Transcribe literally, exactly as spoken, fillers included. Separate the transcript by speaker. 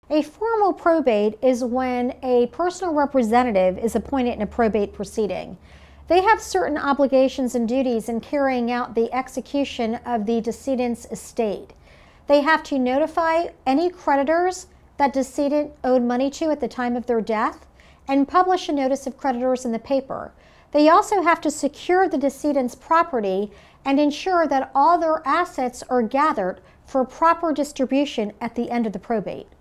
Speaker 1: A formal probate is when a personal representative is appointed in a probate proceeding. They have certain obligations and duties in carrying out the execution of the decedent's estate. They have to notify any creditors that decedent owed money to at the time of their death and publish a notice of creditors in the paper. They also have to secure the decedent's property and ensure that all their assets are gathered for proper distribution at the end of the probate.